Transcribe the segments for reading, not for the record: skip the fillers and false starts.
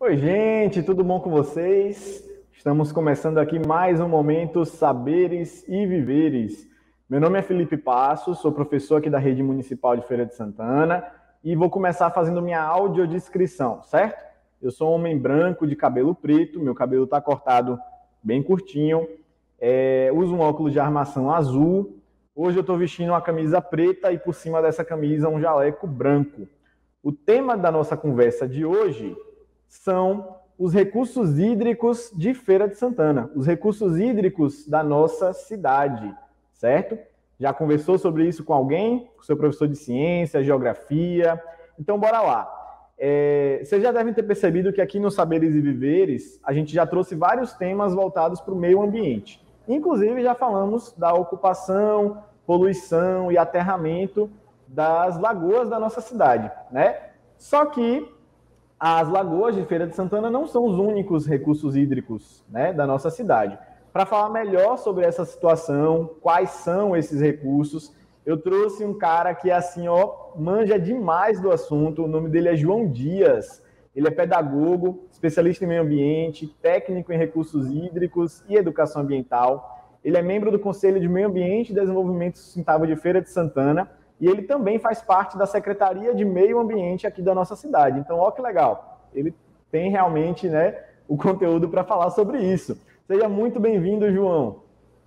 Oi, gente, tudo bom com vocês? Estamos começando aqui mais um momento Saberes e Viveres. Meu nome é Felipe Passos, sou professor aqui da Rede Municipal de Feira de Santana e vou começar fazendo minha audiodescrição, certo? Eu sou um homem branco de cabelo preto, meu cabelo está cortado bem curtinho, uso um óculos de armação azul. Hoje eu estou vestindo uma camisa preta e por cima dessa camisa um jaleco branco. O tema da nossa conversa de hoje são os recursos hídricos de Feira de Santana, os recursos hídricos da nossa cidade, certo? Já conversou sobre isso com alguém? Com seu professor de ciência, geografia? Então, bora lá. Vocês já devem ter percebido que aqui no Saberes e Viveres, a gente já trouxe vários temas voltados para o meio ambiente. Inclusive, já falamos da ocupação, poluição e aterramento das lagoas da nossa cidade, né? Só que as lagoas de Feira de Santana não são os únicos recursos hídricos, né, da nossa cidade. Para falar melhor sobre essa situação, quais são esses recursos, eu trouxe um cara que, assim, manja demais do assunto. O nome dele é João Dias. Ele é pedagogo, especialista em meio ambiente, técnico em recursos hídricos e educação ambiental. Ele é membro do Conselho de Meio Ambiente e Desenvolvimento Sustentável de Feira de Santana. E ele também faz parte da Secretaria de Meio Ambiente aqui da nossa cidade. Então, ó que legal. Ele tem realmente, né, o conteúdo para falar sobre isso. Seja muito bem-vindo, João.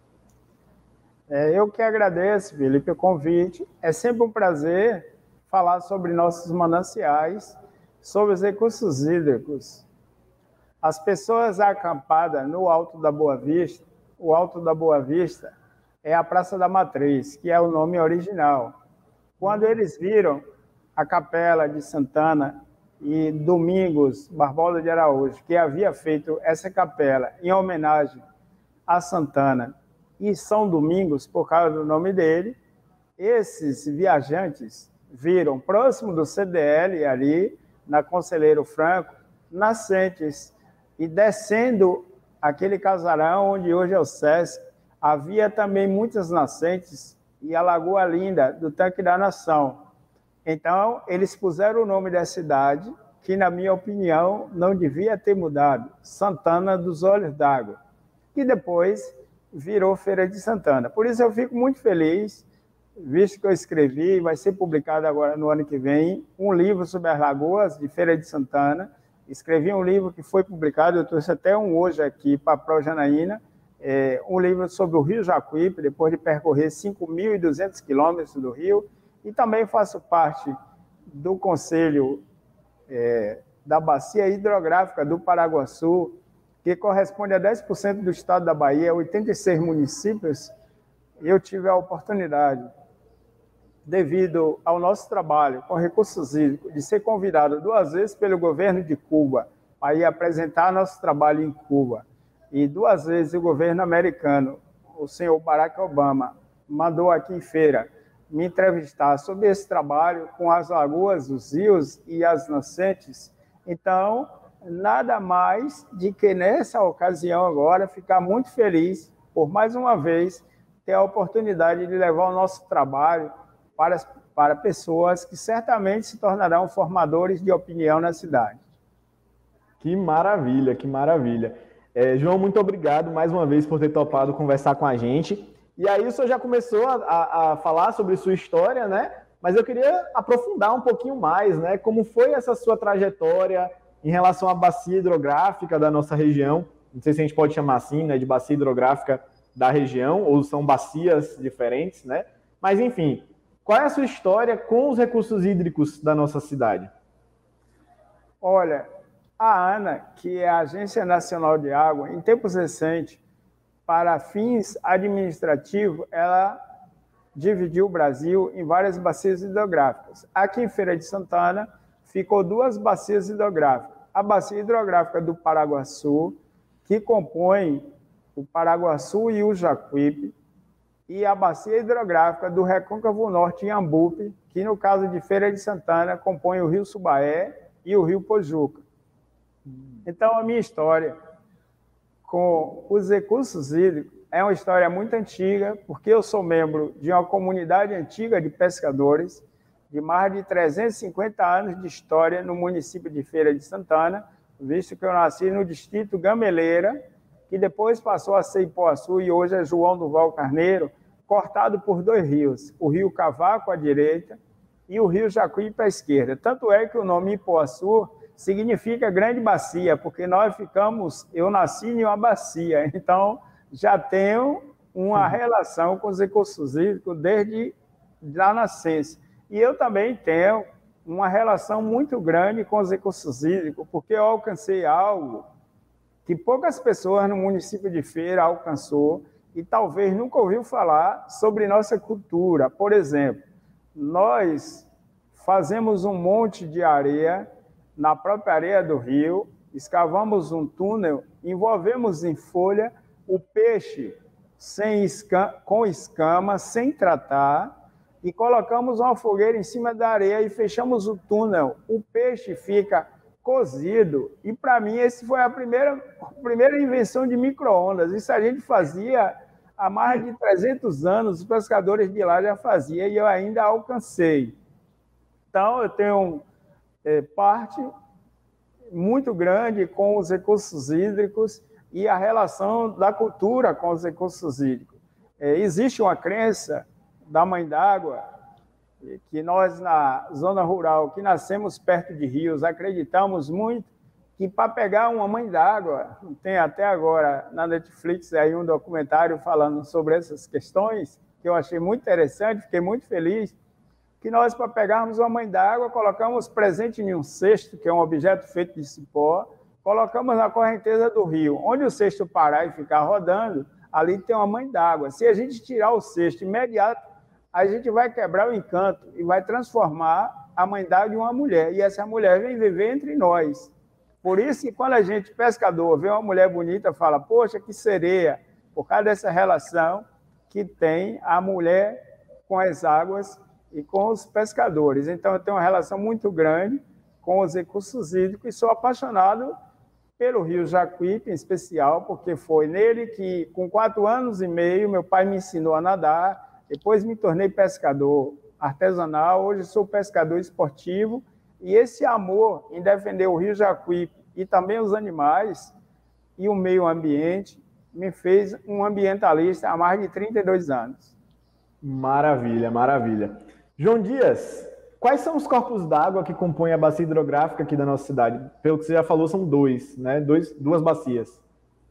Eu que agradeço, Felipe, o convite. É sempre um prazer falar sobre nossos mananciais, sobre os recursos hídricos. As pessoas acampadas no Alto da Boa Vista, o Alto da Boa Vista é a Praça da Matriz, que é o nome original. Quando eles viram a Capela de Santana e Domingos Barbosa de Araújo, que havia feito essa capela em homenagem a Santana e São Domingos, por causa do nome dele, esses viajantes viram, próximo do CDL, ali, na Conselheiro Franco, nascentes, e descendo aquele casarão onde hoje é o SESC, havia também muitas nascentes, e a Lagoa Linda, do Tanque da Nação. Então, eles puseram o nome da cidade, que, na minha opinião, não devia ter mudado, Santana dos Olhos d'Água, que depois virou Feira de Santana. Por isso eu fico muito feliz, visto que eu escrevi, vai ser publicado agora no ano que vem, um livro sobre as lagoas de Feira de Santana. Escrevi um livro que foi publicado, eu trouxe até um hoje aqui para a Projanaína, um livro sobre o Rio Jacuípe, depois de percorrer 5.200 quilômetros do rio, e também faço parte do Conselho da Bacia Hidrográfica do Paraguaçu, que corresponde a 10% do estado da Bahia, 86 municípios. Eu tive a oportunidade, devido ao nosso trabalho com recursos hídricos, de ser convidado 2 vezes pelo governo de Cuba para ir apresentar nosso trabalho em Cuba. E 2 vezes o governo americano, o senhor Barack Obama, mandou aqui em Feira me entrevistar sobre esse trabalho com as lagoas, os rios e as nascentes. Então, nada mais de que nessa ocasião agora ficar muito feliz por mais uma vez ter a oportunidade de levar o nosso trabalho para pessoas que certamente se tornarão formadores de opinião na cidade. Que maravilha, que maravilha. João, muito obrigado mais uma vez por ter topado conversar com a gente. E aí o senhor já começou a falar sobre sua história, né? Mas eu queria aprofundar um pouquinho mais, né? Como foi essa sua trajetória em relação à bacia hidrográfica da nossa região? Não sei se a gente pode chamar assim, né? De bacia hidrográfica da região, ou são bacias diferentes, né? Mas, enfim, qual é a sua história com os recursos hídricos da nossa cidade? Olha, a ANA, que é a Agência Nacional de Água, em tempos recentes, para fins administrativos, ela dividiu o Brasil em várias bacias hidrográficas. Aqui em Feira de Santana, ficou 2 bacias hidrográficas. A bacia hidrográfica do Paraguaçu, que compõe o Paraguaçu e o Jacuípe, e a bacia hidrográfica do Recôncavo Norte em Ambupe, que no caso de Feira de Santana, compõe o Rio Subaé e o Rio Pojuca. Então, a minha história com os recursos hídricos é uma história muito antiga, porque eu sou membro de uma comunidade antiga de pescadores, de mais de 350 anos de história no município de Feira de Santana, visto que eu nasci no distrito Gameleira, que depois passou a ser Ipuaçu e hoje é João do Val Carneiro, cortado por dois rios, o rio Cavaco à direita e o rio Jacuípe à esquerda. Tanto é que o nome Ipuaçu significa grande bacia, porque eu nasci em uma bacia, então já tenho uma relação com os recursos hídricos desde a nascença. E eu também tenho uma relação muito grande com os recursos hídricos, porque eu alcancei algo que poucas pessoas no município de Feira alcançou e talvez nunca ouviu falar sobre nossa cultura. Por exemplo, nós fazemos um monte de areia na própria areia do rio, escavamos um túnel, envolvemos em folha o peixe com escama, sem tratar, e colocamos uma fogueira em cima da areia e fechamos o túnel. O peixe fica cozido, e para mim esse foi a primeira invenção de micro-ondas. Isso a gente fazia há mais de 300 anos, os pescadores de lá já faziam e eu ainda alcancei. Então eu tenho parte muito grande com os recursos hídricos e a relação da cultura com os recursos hídricos. Existe uma crença da Mãe d'Água, que nós, na zona rural, que nascemos perto de rios, acreditamos muito que para pegar uma mãe d'água, tem até agora na Netflix aí um documentário falando sobre essas questões, que eu achei muito interessante, fiquei muito feliz, que nós, para pegarmos uma mãe d'água, colocamos presente em um cesto, que é um objeto feito de cipó, colocamos na correnteza do rio. Onde o cesto parar e ficar rodando, ali tem uma mãe d'água. Se a gente tirar o cesto imediato, a gente vai quebrar o encanto e vai transformar a mãe d'água em uma mulher. E essa mulher vem viver entre nós. Por isso que quando a gente, pescador, vê uma mulher bonita, fala, poxa, que sereia, por causa dessa relação que tem a mulher com as águas e com os pescadores. Então, eu tenho uma relação muito grande com os recursos hídricos e sou apaixonado pelo rio Jacuípe, em especial, porque foi nele que, com 4 anos e meio, meu pai me ensinou a nadar. Depois me tornei pescador artesanal, hoje sou pescador esportivo, e esse amor em defender o rio Jacuípe e também os animais e o meio ambiente me fez um ambientalista há mais de 32 anos. Maravilha, maravilha. João Dias, quais são os corpos d'água que compõem a bacia hidrográfica aqui da nossa cidade? Pelo que você já falou, são 2, né? 2 bacias.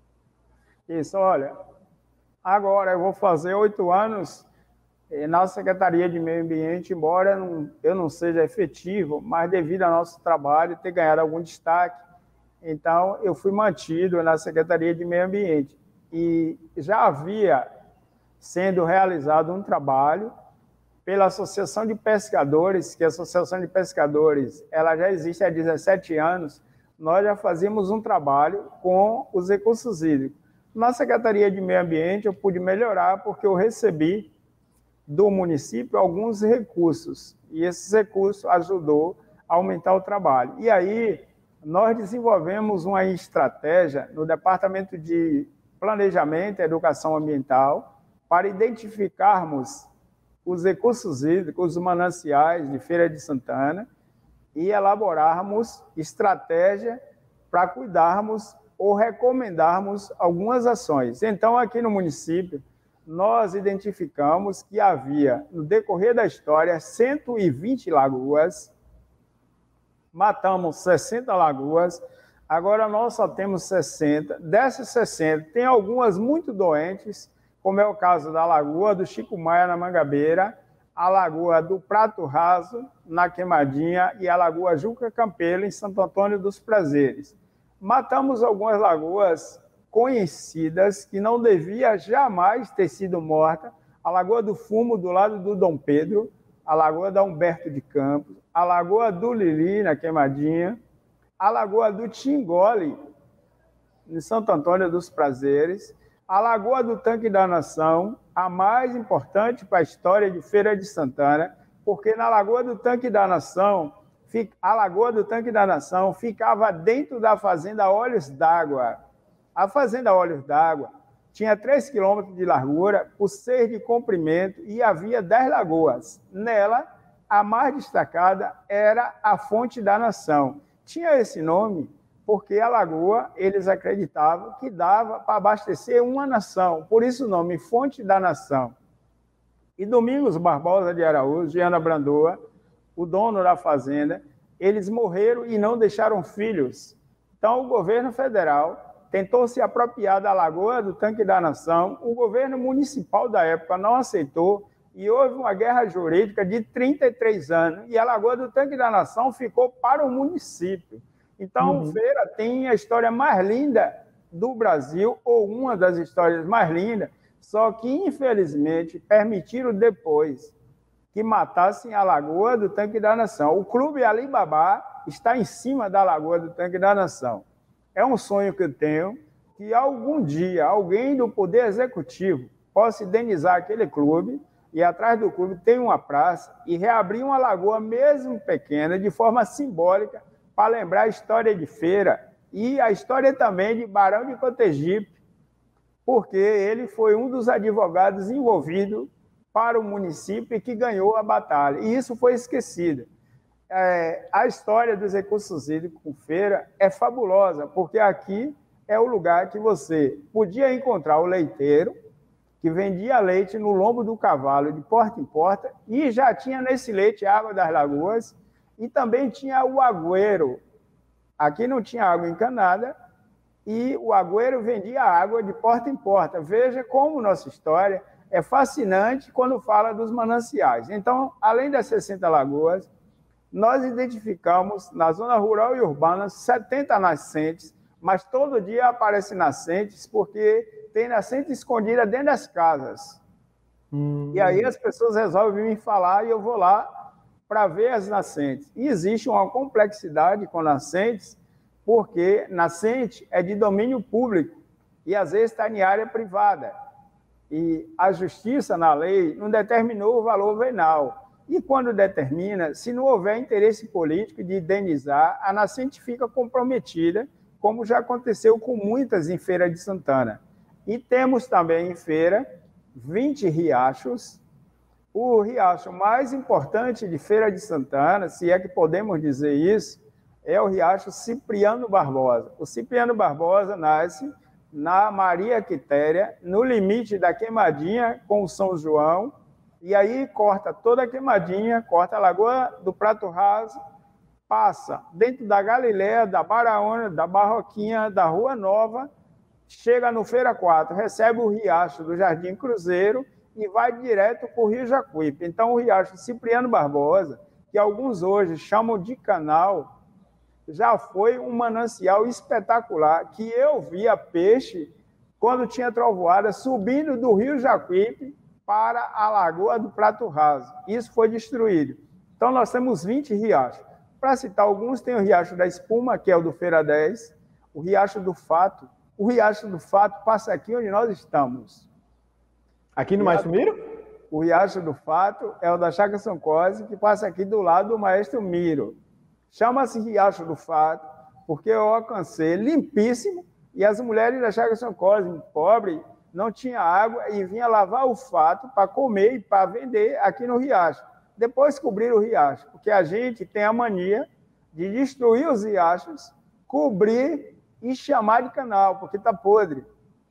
Isso, olha, agora eu vou fazer 8 anos na Secretaria de Meio Ambiente, embora eu não seja efetivo, mas devido ao nosso trabalho, ter ganhado algum destaque, então eu fui mantido na Secretaria de Meio Ambiente. E já havia sendo realizado um trabalho pela Associação de Pescadores, que a Associação de Pescadores ela já existe há 17 anos, nós já fazíamos um trabalho com os recursos hídricos. Na Secretaria de Meio Ambiente eu pude melhorar porque eu recebi do município alguns recursos, e esses recursos ajudou a aumentar o trabalho. E aí, nós desenvolvemos uma estratégia no Departamento de Planejamento e Educação Ambiental para identificarmos os recursos hídricos, os mananciais de Feira de Santana e elaborarmos estratégia para cuidarmos ou recomendarmos algumas ações. Então, aqui no município, nós identificamos que havia, no decorrer da história, 120 lagoas, matamos 60 lagoas, agora nós só temos 60. Dessas 60, tem algumas muito doentes, como é o caso da Lagoa do Chico Maia, na Mangabeira, a Lagoa do Prato Raso, na Queimadinha, e a Lagoa Juca Campelo, em Santo Antônio dos Prazeres. Matamos algumas lagoas conhecidas que não devia jamais ter sido morta, a Lagoa do Fumo, do lado do Dom Pedro, a Lagoa da Humberto de Campos, a Lagoa do Lili, na Queimadinha, a Lagoa do Tingole, em Santo Antônio dos Prazeres, a Lagoa do Tanque da Nação, a mais importante para a história de Feira de Santana, porque na Lagoa do Tanque da Nação, a Lagoa do Tanque da Nação ficava dentro da Fazenda Olhos d'Água. A Fazenda Olhos d'Água tinha 3 quilômetros de largura, por 6 de comprimento, e havia 10 lagoas. Nela, a mais destacada era a Fonte da Nação. Tinha esse nome porque a lagoa, eles acreditavam que dava para abastecer uma nação, por isso o nome Fonte da Nação. E Domingos Barbosa de Araújo, de Ana Brandoa, o dono da fazenda, eles morreram e não deixaram filhos. Então, o governo federal tentou se apropriar da lagoa do Tanque da Nação, o governo municipal da época não aceitou, e houve uma guerra jurídica de 33 anos, e a lagoa do Tanque da Nação ficou para o município. Então, Feira tem a história mais linda do Brasil, ou uma das histórias mais lindas, só que, infelizmente, permitiram depois que matassem a Lagoa do Tanque da Nação. O Clube Alibaba está em cima da Lagoa do Tanque da Nação. É um sonho que eu tenho, que algum dia alguém do Poder Executivo possa indenizar aquele clube, e atrás do clube tem uma praça, e reabrir uma lagoa, mesmo pequena, de forma simbólica, para lembrar a história de Feira e a história também de Barão de Cotegipe, porque ele foi um dos advogados envolvidos para o município e que ganhou a batalha. E isso foi esquecido. A história dos recursos hídricos com Feira é fabulosa, porque aqui é o lugar que você podia encontrar o leiteiro, que vendia leite no lombo do cavalo, de porta em porta, e já tinha nesse leite água das lagoas, e também tinha o agüero. Aqui não tinha água encanada, e o agüero vendia água de porta em porta. Veja como nossa história é fascinante quando fala dos mananciais. Então, além das 60 lagoas, nós identificamos na zona rural e urbana 70 nascentes, mas todo dia aparecem nascentes porque tem nascente escondida dentro das casas. E aí as pessoas resolvem me falar e eu vou lá para ver as nascentes. E existe uma complexidade com nascentes, porque nascente é de domínio público e às vezes está em área privada. E a justiça, na lei, não determinou o valor venal. E quando determina, se não houver interesse político de indenizar, a nascente fica comprometida, como já aconteceu com muitas em Feira de Santana. E temos também em Feira 20 riachos. O riacho mais importante de Feira de Santana, se é que podemos dizer isso, é o riacho Cipriano Barbosa. O Cipriano Barbosa nasce na Maria Quitéria, no limite da Queimadinha com o São João, e aí corta toda a Queimadinha, corta a Lagoa do Prato Raso, passa dentro da Galileia, da Baraona, da Barroquinha, da Rua Nova, chega no Feira 4, recebe o riacho do Jardim Cruzeiro e vai direto para o Rio Jacuípe. Então, o riacho Cipriano Barbosa, que alguns hoje chamam de canal, já foi um manancial espetacular, que eu via peixe, quando tinha trovoada, subindo do Rio Jacuípe para a Lagoa do Prato Raso. Isso foi destruído. Então, nós temos 20 riachos. Para citar alguns, tem o Riacho da Espuma, que é o do Feira 10, o Riacho do Fato. O Riacho do Fato passa aqui onde nós estamos. Aqui no Maestro Miro? O Riacho do Fato é o da Chácara São Cosme, que passa aqui do lado do Maestro Miro. Chama-se Riacho do Fato, porque eu alcancei limpíssimo, e as mulheres da Chácara São Cosme, pobre, não tinha água e vinha lavar o fato para comer e para vender aqui no riacho. Depois cobriram o riacho, porque a gente tem a mania de destruir os riachos, cobrir e chamar de canal, porque está podre.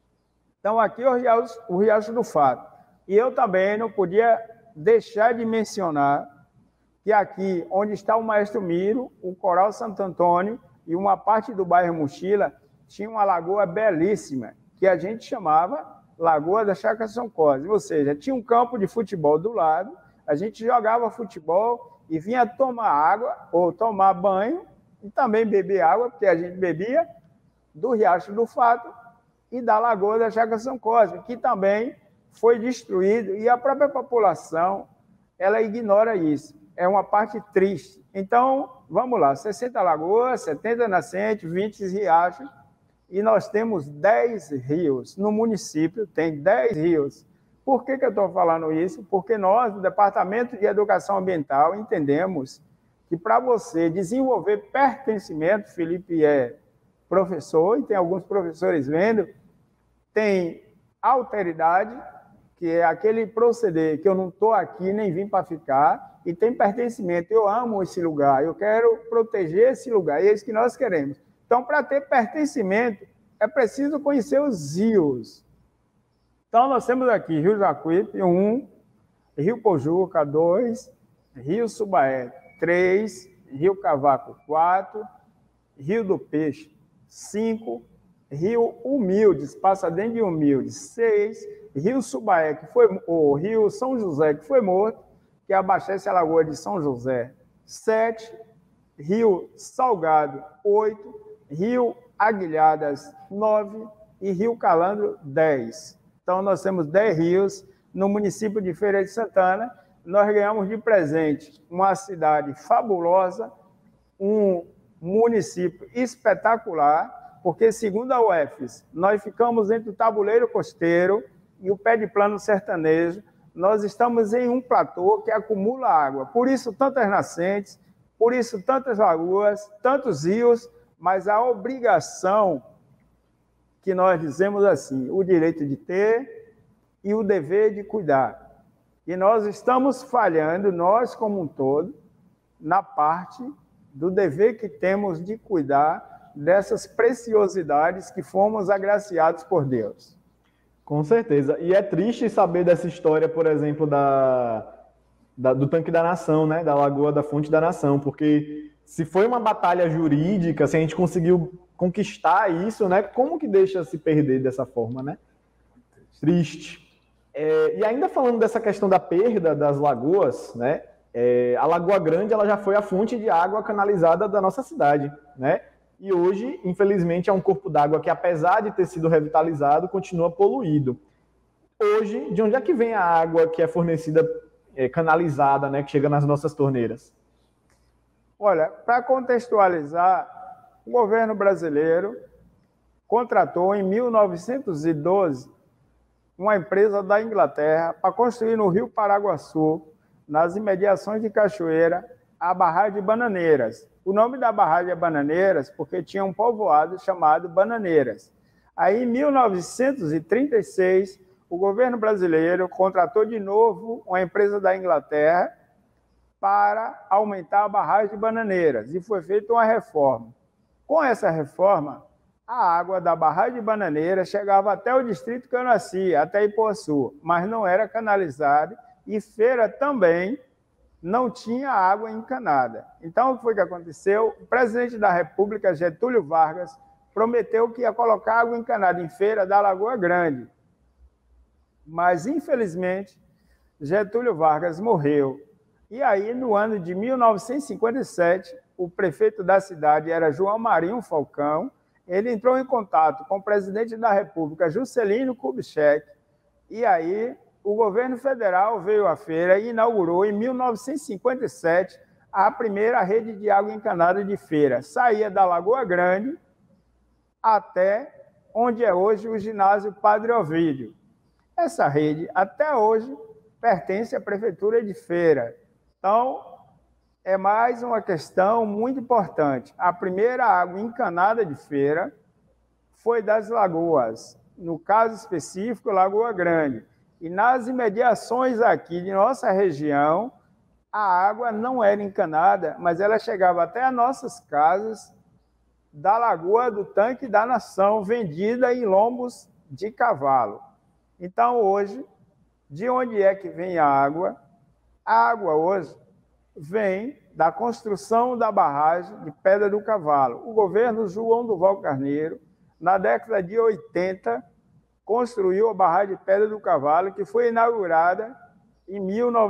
Então, aqui é o Riacho do Fato. E eu também não podia deixar de mencionar que aqui, onde está o Maestro Miro, o Coral Santo Antônio e uma parte do bairro Mochila, tinha uma lagoa belíssima, que a gente chamava Lagoa da Chácara São Cosme. Ou seja, tinha um campo de futebol do lado, a gente jogava futebol e vinha tomar água, ou tomar banho, e também beber água, porque a gente bebia do Riacho do Fato e da Lagoa da Chácara São Cosme, que também foi destruído, e a própria população, ela ignora isso. É uma parte triste. Então, vamos lá, 60 lagoas, 70 nascentes, 20 riachos, e nós temos 10 rios. No município tem 10 rios. Por que eu estou falando isso? Porque nós, do Departamento de Educação Ambiental, entendemos que para você desenvolver pertencimento, Felipe é professor, e tem alguns professores vendo, tem alteridade, que é aquele proceder que eu não estou aqui, nem vim para ficar, e tem pertencimento. Eu amo esse lugar, eu quero proteger esse lugar, e é isso que nós queremos. Então, para ter pertencimento, é preciso conhecer os rios. Então, nós temos aqui Rio Jacuípe, 1, Rio Pojuca, 2, Rio Subaé, 3, Rio Cavaco, 4, Rio do Peixe, 5, Rio Humildes, Passadengue de Humildes, 6, Rio Subaé, que foi o Rio São José, que foi morto, que abastece a Lagoa de São José, 7, Rio Salgado, 8, Rio Aguilhadas, 9 e Rio Calandro, 10. Então, nós temos 10 rios no município de Feira de Santana. Nós ganhamos de presente uma cidade fabulosa, um município espetacular, porque, segundo a UFES, nós ficamos entre o tabuleiro costeiro e o pé de plano sertanejo. Nós estamos em um platô que acumula água. Por isso, tantas nascentes, por isso, tantas lagoas, tantos rios, mas a obrigação que nós dizemos assim, o direito de ter e o dever de cuidar. E nós estamos falhando, nós como um todo, na parte do dever que temos de cuidar dessas preciosidades que fomos agraciados por Deus. Com certeza. E é triste saber dessa história, por exemplo, do Tanque da Nação, né? Da Lagoa da Fonte da Nação, porque se foi uma batalha jurídica, se a gente conseguiu conquistar isso, né? Como que deixa se perder dessa forma, né? Triste. E ainda falando dessa questão da perda das lagoas, né? A Lagoa Grande ela já foi a fonte de água canalizada da nossa cidade, né? E hoje, infelizmente, é um corpo d'água que, apesar de ter sido revitalizado, continua poluído. Hoje, de onde é que vem a água que é fornecida, canalizada, né? Que chega nas nossas torneiras? Olha, para contextualizar, o governo brasileiro contratou em 1912 uma empresa da Inglaterra para construir no Rio Paraguaçu, nas imediações de Cachoeira, a barragem de Bananeiras. O nome da barragem é Bananeiras porque tinha um povoado chamado Bananeiras. Aí, em 1936, o governo brasileiro contratou de novo uma empresa da Inglaterra para aumentar a barragem de Bananeiras e foi feita uma reforma. Com essa reforma, a água da barragem de Bananeiras chegava até o distrito que eu nasci, até Ipuaçu, mas não era canalizada e Feira também não tinha água encanada. Então, o que foi que aconteceu? O presidente da República, Getúlio Vargas, prometeu que ia colocar água encanada em Feira da Lagoa Grande. Mas, infelizmente, Getúlio Vargas morreu. E aí, no ano de 1957, o prefeito da cidade era João Marinho Falcão. Ele entrou em contato com o presidente da República, Juscelino Kubitschek, e aí o governo federal veio à Feira e inaugurou, em 1957, a primeira rede de água encanada de Feira. Saía da Lagoa Grande até onde é hoje o ginásio Padre Ovídio. Essa rede, até hoje, pertence à Prefeitura de Feira. Então, é mais uma questão muito importante. A primeira água encanada de Feira foi das lagoas, no caso específico, Lagoa Grande. E nas imediações aqui de nossa região, a água não era encanada, mas ela chegava até as nossas casas da Lagoa do Tanque da Nação, vendida em lombos de cavalo. Então, hoje, de onde é que vem a água? A água hoje vem da construção da barragem de Pedra do Cavalo. O governo João Duval Carneiro, na década de 80, construiu a barragem de Pedra do Cavalo, que foi inaugurada em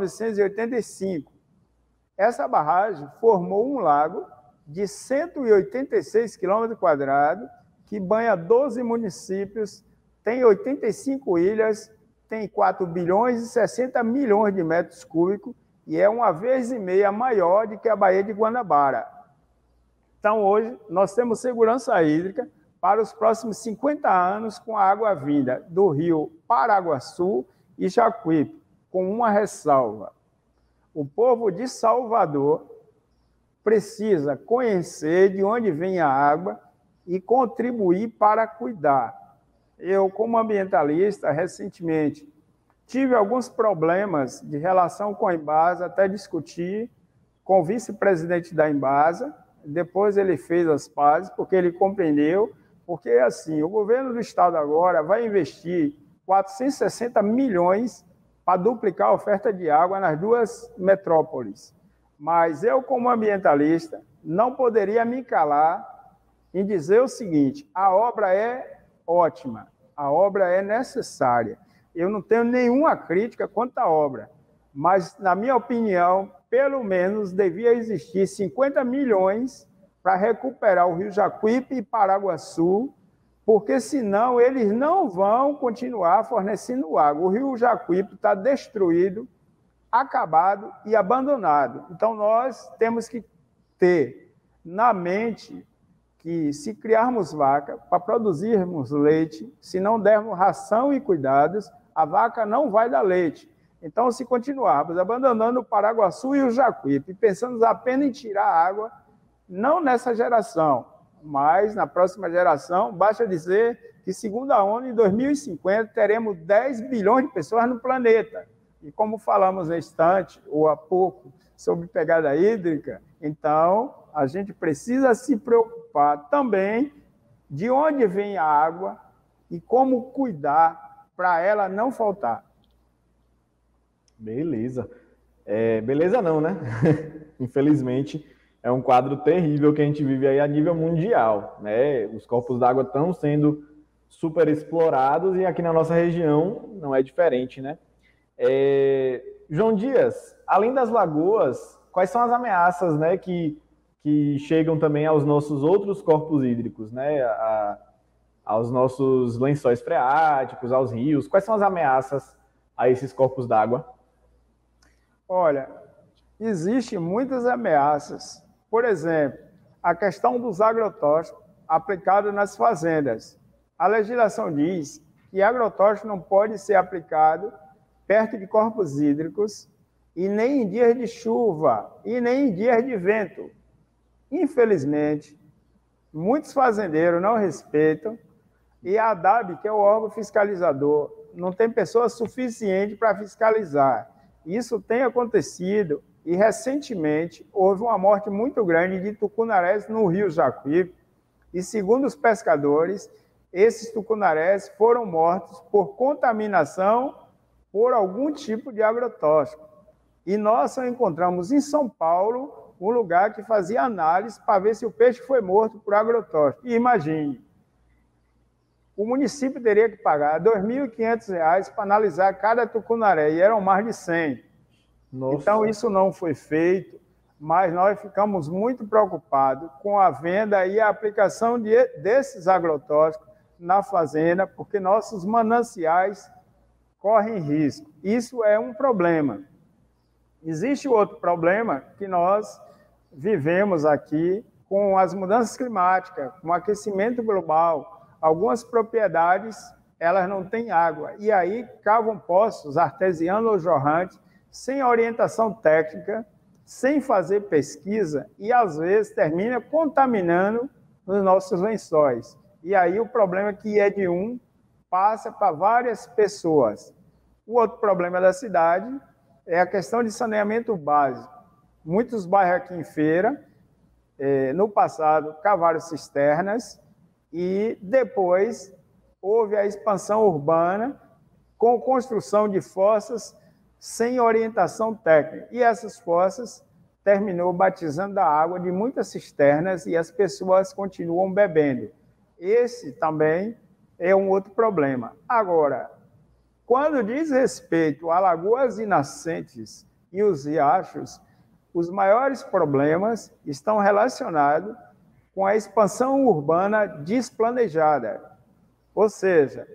1985. Essa barragem formou um lago de 186 km², que banha 12 municípios, tem 85 ilhas, tem 4 bilhões e 60 milhões de metros cúbicos, e é 1,5 vezes maior do que a Baía de Guanabara. Então, hoje, nós temos segurança hídrica para os próximos 50 anos com a água vinda do rio Paraguaçu e Jacuípe, com uma ressalva. O povo de Salvador precisa conhecer de onde vem a água e contribuir para cuidar. Eu, como ambientalista, recentemente, tive alguns problemas de relação com a Embasa, até discutir com o vice-presidente da Embasa, depois ele fez as pazes, porque ele compreendeu, porque assim, o governo do estado agora vai investir 460 milhões para duplicar a oferta de água nas duas metrópoles. Mas eu, como ambientalista, não poderia me calar em dizer o seguinte: a obra é ótima, a obra é necessária. Eu não tenho nenhuma crítica quanto à obra, mas, na minha opinião, pelo menos devia existir 50 milhões para recuperar o Rio Jacuípe e Paraguaçu, porque senão eles não vão continuar fornecendo água. O Rio Jacuípe está destruído, acabado e abandonado. Então, nós temos que ter na mente que, se criarmos vaca para produzirmos leite, se não dermos ração e cuidados, a vaca não vai dar leite. Então, se continuarmos abandonando o Paraguaçu e o Jacuípe, pensando apenas em tirar água, não nessa geração, mas na próxima geração, basta dizer que, segundo a ONU, em 2050, teremos 10 bilhões de pessoas no planeta. E como falamos na instante, ou há pouco, sobre pegada hídrica, então a gente precisa se preocupar também de onde vem a água e como cuidar para ela não faltar. Beleza. Beleza não, né? Infelizmente, é um quadro terrível que a gente vive aí a nível mundial, né? Os corpos d'água estão sendo super explorados e aqui na nossa região não é diferente, né? João Dias, além das lagoas, quais são as ameaças, né, que chegam também aos nossos outros corpos hídricos, né? Aos nossos lençóis freáticos, aos rios? Quais são as ameaças a esses corpos d'água? Olha, existem muitas ameaças. Por exemplo, a questão dos agrotóxicos aplicados nas fazendas. A legislação diz que agrotóxico não pode ser aplicado perto de corpos hídricos e nem em dias de chuva e nem em dias de vento. Infelizmente, muitos fazendeiros não respeitam e a ADAB, que é o órgão fiscalizador, não tem pessoa suficiente para fiscalizar. Isso tem acontecido e, recentemente, houve uma morte muito grande de tucunarés no Rio Jacuípe e, segundo os pescadores, esses tucunarés foram mortos por contaminação por algum tipo de agrotóxico. E nós só encontramos em São Paulo um lugar que fazia análise para ver se o peixe foi morto por agrotóxico. E imagine, o município teria que pagar R$ 2.500 para analisar cada tucunaré, e eram mais de 100. Nossa. Então, isso não foi feito, mas nós ficamos muito preocupados com a venda e a aplicação desses agrotóxicos na fazenda, porque nossos mananciais correm risco. Isso é um problema. Existe outro problema que nós vivemos aqui com as mudanças climáticas, com o aquecimento global. Algumas propriedades, elas não têm água, e aí cavam poços artesianos ou jorrantes, sem orientação técnica, sem fazer pesquisa, e às vezes termina contaminando os nossos lençóis. E aí o problema que é de um, passa para várias pessoas. O outro problema da cidade é a questão de saneamento básico. Muitos bairros aqui em Feira, no passado, cavaram cisternas, e depois houve a expansão urbana com construção de fossas sem orientação técnica. E essas fossas terminou batizando a água de muitas cisternas e as pessoas continuam bebendo. Esse também é um outro problema. Agora, quando diz respeito a lagoas e nascentes e os riachos, os maiores problemas estão relacionados com a expansão urbana desplanejada. Ou seja,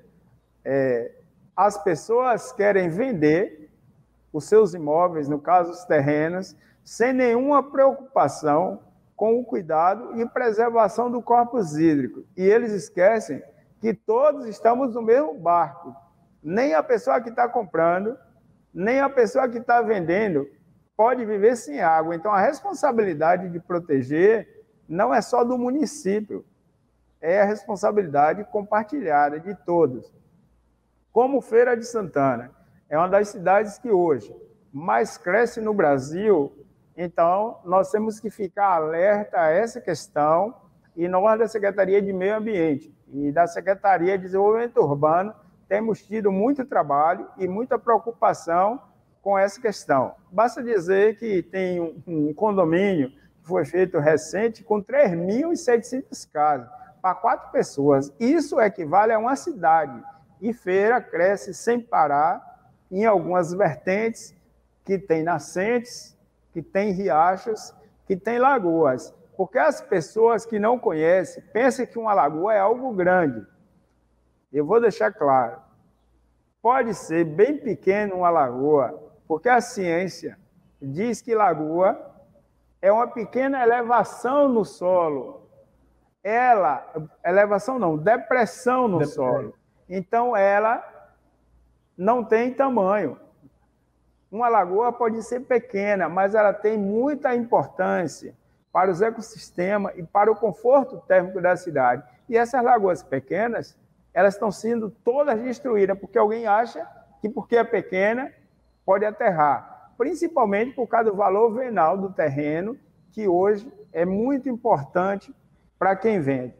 as pessoas querem vender os seus imóveis, no caso os terrenos, sem nenhuma preocupação com o cuidado e preservação do corpus hídrico. E eles esquecem que todos estamos no mesmo barco. Nem a pessoa que está comprando, nem a pessoa que está vendendo pode viver sem água. Então, a responsabilidade de proteger não é só do município, é a responsabilidade compartilhada de todos. Como Feira de Santana é uma das cidades que hoje mais cresce no Brasil, Então, nós temos que ficar alerta a essa questão, e nós da Secretaria de Meio Ambiente e da Secretaria de Desenvolvimento Urbano temos tido muito trabalho e muita preocupação com essa questão. Basta dizer que tem um condomínio que foi feito recente com 3.700 casas para 4 pessoas. Isso equivale a uma cidade. E Feira cresce sem parar em algumas vertentes que tem nascentes, que tem riachos, que tem lagoas. Porque as pessoas que não conhecem pensam que uma lagoa é algo grande. Eu vou deixar claro. Pode ser bem pequena uma lagoa, porque a ciência diz que lagoa é uma pequena elevação no solo. Elevação não, depressão no solo. Então, ela não tem tamanho. Uma lagoa pode ser pequena, mas ela tem muita importância para os ecossistemas e para o conforto térmico da cidade. E essas lagoas pequenas, elas estão sendo todas destruídas, porque alguém acha que porque é pequena, pode aterrar. Principalmente por causa do valor venal do terreno, que hoje é muito importante para quem vende.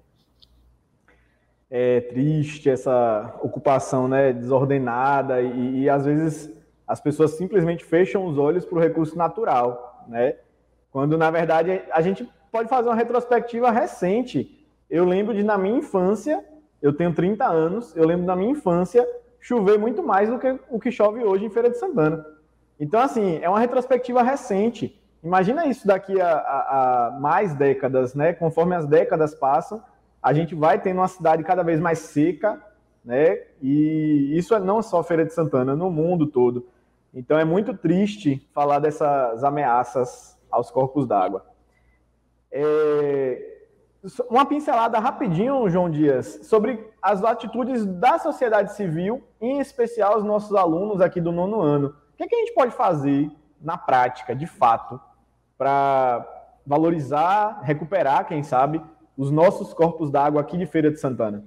É triste essa ocupação, né, desordenada e às vezes as pessoas simplesmente fecham os olhos para o recurso natural, né? Quando, na verdade, a gente pode fazer uma retrospectiva recente. Eu lembro de, na minha infância, eu tenho 30 anos, eu lembro da minha infância chover muito mais do que o que chove hoje em Feira de Santana. Então, assim, é uma retrospectiva recente. Imagina isso daqui a mais décadas, né? Conforme as décadas passam, a gente vai tendo uma cidade cada vez mais seca, né? E isso não é só Feira de Santana, no mundo todo. Então, é muito triste falar dessas ameaças aos corpos d'água. Uma pincelada rapidinho, João Dias, sobre as atitudes da sociedade civil, em especial os nossos alunos aqui do 9º ano. O que a gente pode fazer na prática, de fato, para valorizar, recuperar, quem sabe, os nossos corpos d'água aqui de Feira de Santana?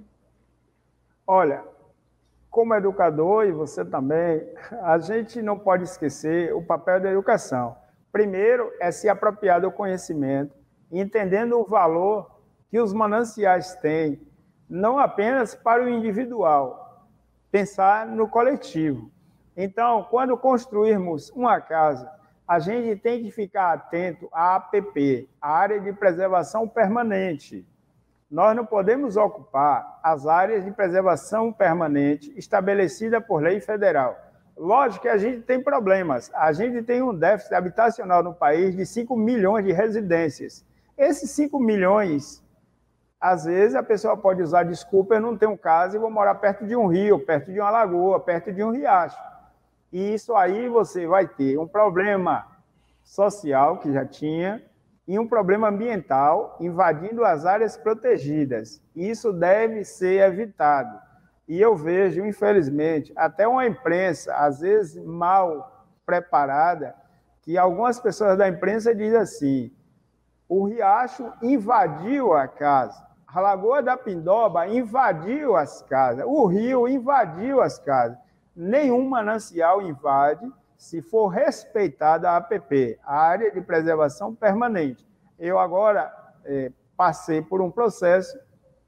Olha, como educador, e você também, a gente não pode esquecer o papel da educação. Primeiro é se apropriar do conhecimento, entendendo o valor que os mananciais têm, não apenas para o individual, pensar no coletivo. Então, quando construirmos uma casa, a gente tem que ficar atento à APP, a Área de Preservação Permanente. Nós não podemos ocupar as áreas de preservação permanente estabelecidas por lei federal. Lógico que a gente tem problemas. A gente tem um déficit habitacional no país de 5 milhões de residências. Esses 5 milhões, às vezes a pessoa pode usar desculpa, eu não tenho casa e vou morar perto de um rio, perto de uma lagoa, perto de um riacho. E isso aí você vai ter um problema social, que já tinha, e um problema ambiental invadindo as áreas protegidas. Isso deve ser evitado. E eu vejo, infelizmente, até uma imprensa, às vezes mal preparada, que algumas pessoas da imprensa dizem assim: o riacho invadiu a casa, a Lagoa da Pindoba invadiu as casas, o rio invadiu as casas. Nenhum manancial invade se for respeitada a APP, a Área de Preservação Permanente. Eu agora passei por um processo.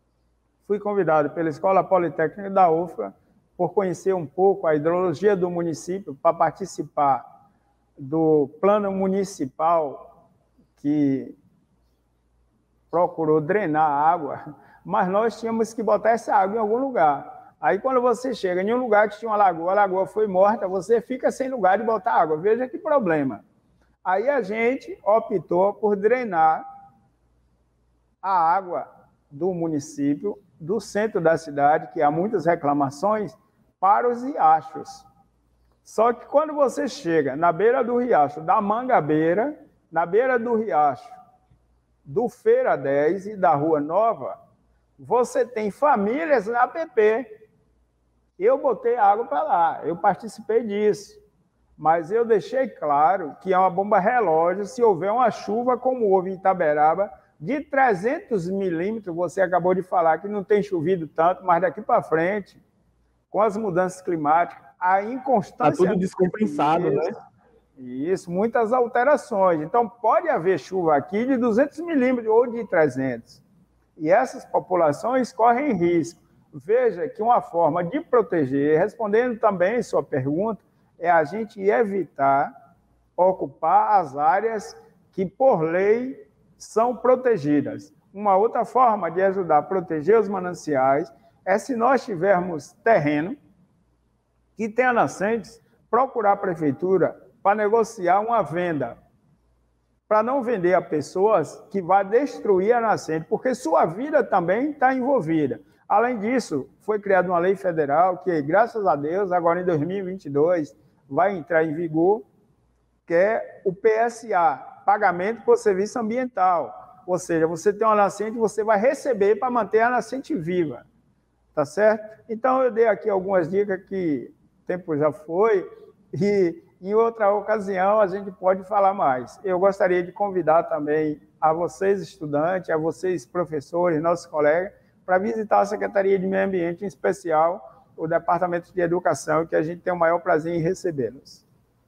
Fui convidado pela Escola Politécnica da UFRA por conhecer um pouco a hidrologia do município, para participar do plano municipal que procurou drenar a água, mas nós tínhamos que botar essa água em algum lugar. Aí, quando você chega em um lugar que tinha uma lagoa, a lagoa foi morta, você fica sem lugar de botar água. Veja que problema. Aí a gente optou por drenar a água do município, do centro da cidade, que há muitas reclamações, para os riachos. Só que quando você chega na beira do riacho da Mangabeira, na beira do riacho do Feira 10 e da Rua Nova, você tem famílias na APP. Eu botei água para lá, eu participei disso. Mas eu deixei claro que é uma bomba relógio se houver uma chuva, como houve em Itaberaba, de 300 milímetros. Você acabou de falar que não tem chovido tanto, mas daqui para frente, com as mudanças climáticas, a inconstância... Está tudo descompensado, né? Isso, muitas alterações. Então, pode haver chuva aqui de 200 milímetros ou de 300. E essas populações correm risco. Veja que uma forma de proteger, respondendo também sua pergunta, é a gente evitar ocupar as áreas que, por lei, são protegidas. Uma outra forma de ajudar a proteger os mananciais é, se nós tivermos terreno que tenha nascentes, procurar a prefeitura para negociar uma venda, para não vender a pessoas que vão destruir a nascente, porque sua vida também está envolvida. Além disso, foi criada uma lei federal que, graças a Deus, agora em 2022, vai entrar em vigor, que é o PSA, Pagamento por Serviço Ambiental. Ou seja, você tem uma nascente, você vai receber para manter a nascente viva. Tá certo? Então, eu dei aqui algumas dicas que o tempo já foi, e em outra ocasião a gente pode falar mais. Eu gostaria de convidar também a vocês, estudantes, a vocês, professores, nossos colegas, para visitar a Secretaria de Meio Ambiente, em especial o Departamento de Educação, que a gente tem o maior prazer em recebê-los.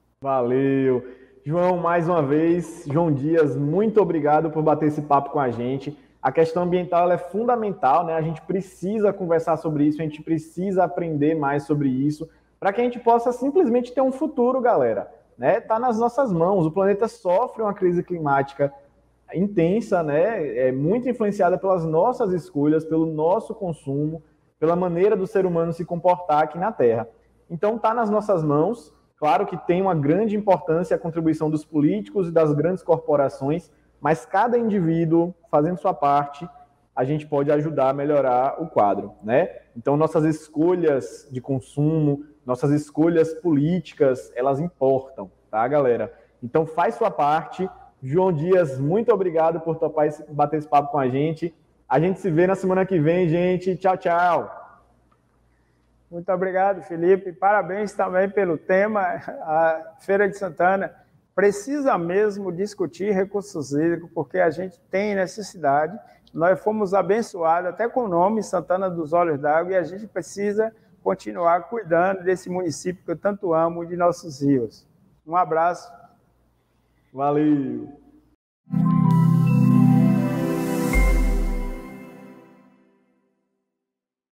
Valeu. João, mais uma vez, João Dias, muito obrigado por bater esse papo com a gente. A questão ambiental ela é fundamental, né? A gente precisa conversar sobre isso, a gente precisa aprender mais sobre isso, para que a gente possa simplesmente ter um futuro, galera. Né? Tá nas nossas mãos. O planeta sofre uma crise climática intensa, né? É muito influenciada pelas nossas escolhas, pelo nosso consumo, pela maneira do ser humano se comportar aqui na Terra. Então, tá nas nossas mãos. Claro que tem uma grande importância a contribuição dos políticos e das grandes corporações, mas cada indivíduo fazendo sua parte, a gente pode ajudar a melhorar o quadro, né? Então, nossas escolhas de consumo, nossas escolhas políticas, elas importam, tá, galera? Então, faz sua parte. João Dias, muito obrigado por topar bater esse papo com a gente. A gente se vê na semana que vem, gente. Tchau, tchau. Muito obrigado, Felipe. Parabéns também pelo tema. A Feira de Santana precisa mesmo discutir recursos hídricos, porque a gente tem necessidade. Nós fomos abençoados até com o nome Santana dos Olhos d'Água, e a gente precisa continuar cuidando desse município que eu tanto amo, de nossos rios. Um abraço. Valeu!